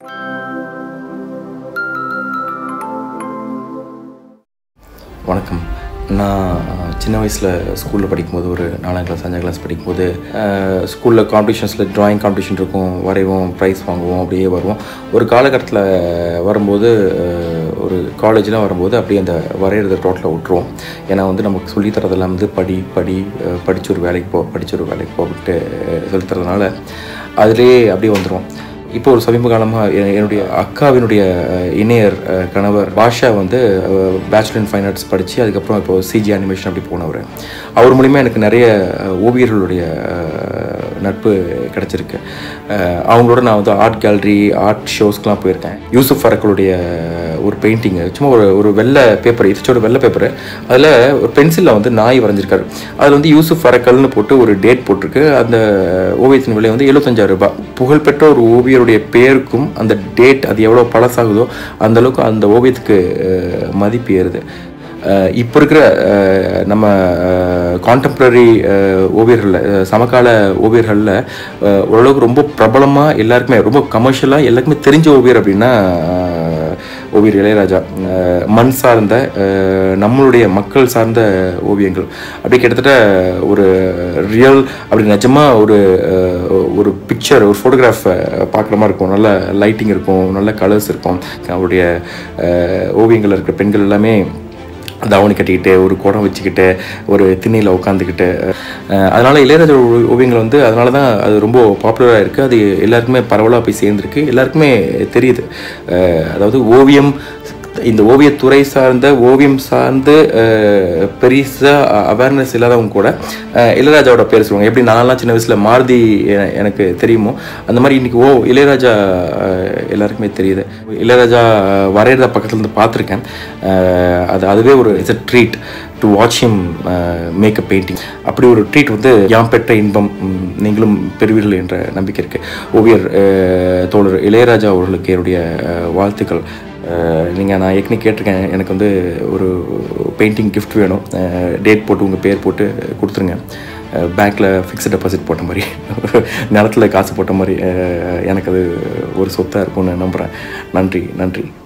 வணக்கம். நான் சின்ன வயசில் ஸ்கூலில் படிக்கும்போது ஒரு 4ஆம் கிளாஸ் 5ஆம் கிளாஸ் படிக்கும்போது ஸ்கூலில் காம்படிஷன்ஸில் ட்ராயிங் காம்படிஷன் இருக்கும், வரைவோம், ப்ரைஸ் வாங்குவோம், அப்படியே வருவோம். ஒரு காலகட்டத்தில் வரும்போது ஒரு காலேஜ்லாம் வரும்போது அப்படியே அந்த வரைகிறத டோட்டலாக விட்டுருவோம். ஏன்னா வந்து நமக்கு சொல்லித்தரதெல்லாம் வந்து படித்து ஒரு வேலைக்கு அப்படின்ட்டு சொல்லித்தரதுனால அதிலே அப்படியே வந்துடுவோம். இப்போ ஒரு சமீப காலமாக என்னுடைய அக்காவினுடைய இணையர் கணவர் பாஷா வந்து பேச்சுலர் இன் ஃபைன் ஆர்ட்ஸ் படித்து அதுக்கப்புறம் இப்போ சிஜி அனிமேஷன் அப்படி போனவர். அவர் மூலிமா எனக்கு நிறைய ஓவியர்களுடைய நட்பு கிடச்சிருக்கு. அவங்களோட நான் வந்து ஆர்ட் கேலரி, ஆர்ட் ஷோஸ்க்கெலாம் போயிருக்கேன். யூசுப் ஃபரக்களுடைய ஒரு பெயிண்டிங்கு, சும்மா ஒரு வெள்ளை பேப்பர், இதோட வெள்ளை பேப்பரு, அதில் ஒரு பென்சிலில் வந்து நாய் வரைஞ்சிருக்காரு. அதில் வந்து யூசுப் ஃபரக்கல்னு போட்டு ஒரு டேட் போட்டிருக்கு. அந்த ஓவியத்தின் விலை வந்து 75,000 ரூபாய். புகழ்பெற்ற ஒரு ஓவியருடைய பேருக்கும் அந்த டேட் அது எவ்வளோ பழசாகுதோ அந்தளவுக்கு அந்த ஓவியத்துக்கு மதிப்பு ஏறுது. இப்போ இருக்கிற நம்ம கான்டெம்ப்ரரி ஓவியர்களில், சமகால ஓவியர்களில் ஓரளவுக்கு ரொம்ப பிரபலமாக எல்லாருக்குமே ரொம்ப கமர்ஷியலாக எல்லாருக்குமே தெரிஞ்ச ஓவியர் அப்படின்னா ஓவியர் இளையராஜா. மண் சார்ந்த நம்மளுடைய மக்கள் சார்ந்த ஓவியங்கள் அப்படி கிட்டத்தட்ட ஒரு ரியல் அப்படி நிஜமாக ஒரு பிக்சர், ஒரு ஃபோட்டோகிராஃப் பார்க்குற மாதிரி இருக்கும். நல்ல லைட்டிங் இருக்கும், நல்ல கலர்ஸ் இருக்கும். அவருடைய ஓவியங்கள் இருக்கிற பெண்கள் எல்லாமே தாவணி கட்டிக்கிட்டு, ஒரு குடம் வச்சுக்கிட்டு, ஒரு திண்ணையில் உட்காந்துக்கிட்டு, அதனால் இளையராஜா ஓவியங்கள் வந்து அதனால தான் அது ரொம்ப பாப்புலராக இருக்குது. அது எல்லாருக்குமே பரவலாக போய் சேர்ந்துருக்கு, எல்லாருக்குமே தெரியுது. அதாவது ஓவியம், இந்த ஓவியத்துறை சார்ந்த ஓவியம் சார்ந்து பெருசாக அவேர்னஸ் இல்லாதவங்க கூட இளையராஜாவோட பேர் சொல்லுவாங்க. எப்படி நான்லாம் சின்ன வயசில் மாருதி எனக்கு தெரியுமோ அந்த மாதிரி இன்றைக்கி இளையராஜா எல்லாருக்குமே தெரியுது. இளையராஜா வரைகிறத பக்கத்துலேருந்து பார்த்துருக்கேன். அதுவே ஒரு it's a treat to watch him make a painting. அப்படி ஒரு ட்ரீட் வந்து யாம் பெற்ற இன்பம் நீங்களும் பெறுவீர்கள் என்ற நம்பிக்கை இருக்குது. ஓவியர் தோழர் இளையராஜா அவர்களுக்கு என்னுடைய வாழ்த்துக்கள். நான் ஏற்கனவே கேட்டிருக்கேன், எனக்கு வந்து ஒரு பெயிண்டிங் கிஃப்ட் வேணும், டேட் போட்டு உங்கள் பேர் போட்டு கொடுத்துருங்க. பேங்க்கில் ஃபிக்ஸ்ட் டெபாசிட் போட்ட மாதிரி, நிலத்தில் காசு போட்ட மாதிரி எனக்கு அது ஒரு சொத்தாக இருக்கும்னு நம்புகிறேன். நன்றி.